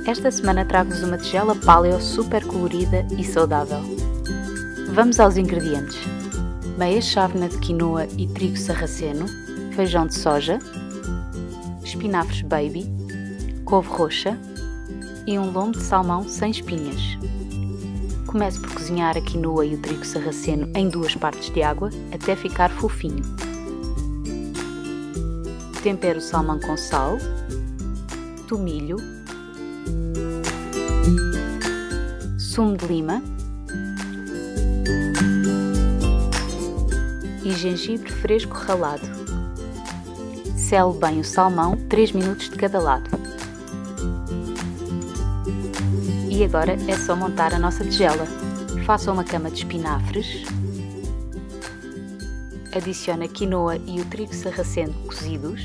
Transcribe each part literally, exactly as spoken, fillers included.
Esta semana trago-vos uma tigela paleo super colorida e saudável. Vamos aos ingredientes: meia chávena de quinoa e trigo sarraceno, feijão de soja, espinafres baby, couve roxa e um lombo de salmão sem espinhas. Comece por cozinhar a quinoa e o trigo sarraceno em duas partes de água até ficar fofinho. Tempere o salmão com sal, tomilho, sumo de lima e gengibre fresco ralado. Sele bem o salmão, três minutos de cada lado. E agora é só montar a nossa tigela. Faça uma cama de espinafres, adicione a quinoa e o trigo sarraceno cozidos,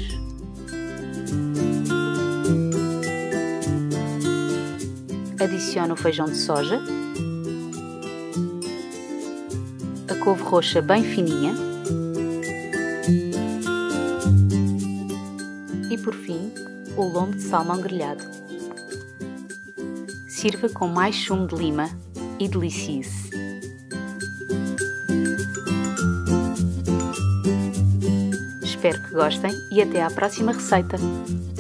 adicione o feijão de soja, a couve roxa bem fininha e, por fim, o lombo de salmão grelhado. Sirva com mais sumo de lima e delicie-se. Espero que gostem e até à próxima receita!